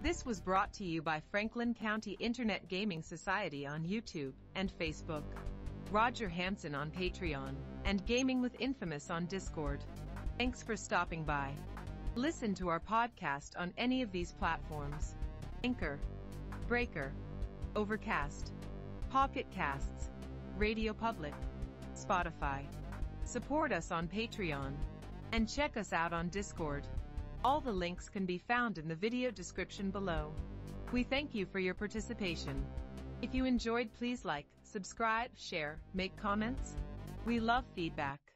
This was brought to you by Franklin County Internet Gaming Society on YouTube and Facebook, Roger Hansen on Patreon, and Gaming with Infamous on Discord. Thanks for stopping by. Listen to our podcast on any of these platforms: Anchor, Breaker, Overcast, Pocket Casts, RadioPublic, Spotify. Support us on Patreon, and check us out on Discord. All the links can be found in the video description below. We thank you for your participation. If you enjoyed, please like, subscribe, share, make comments. We love feedback.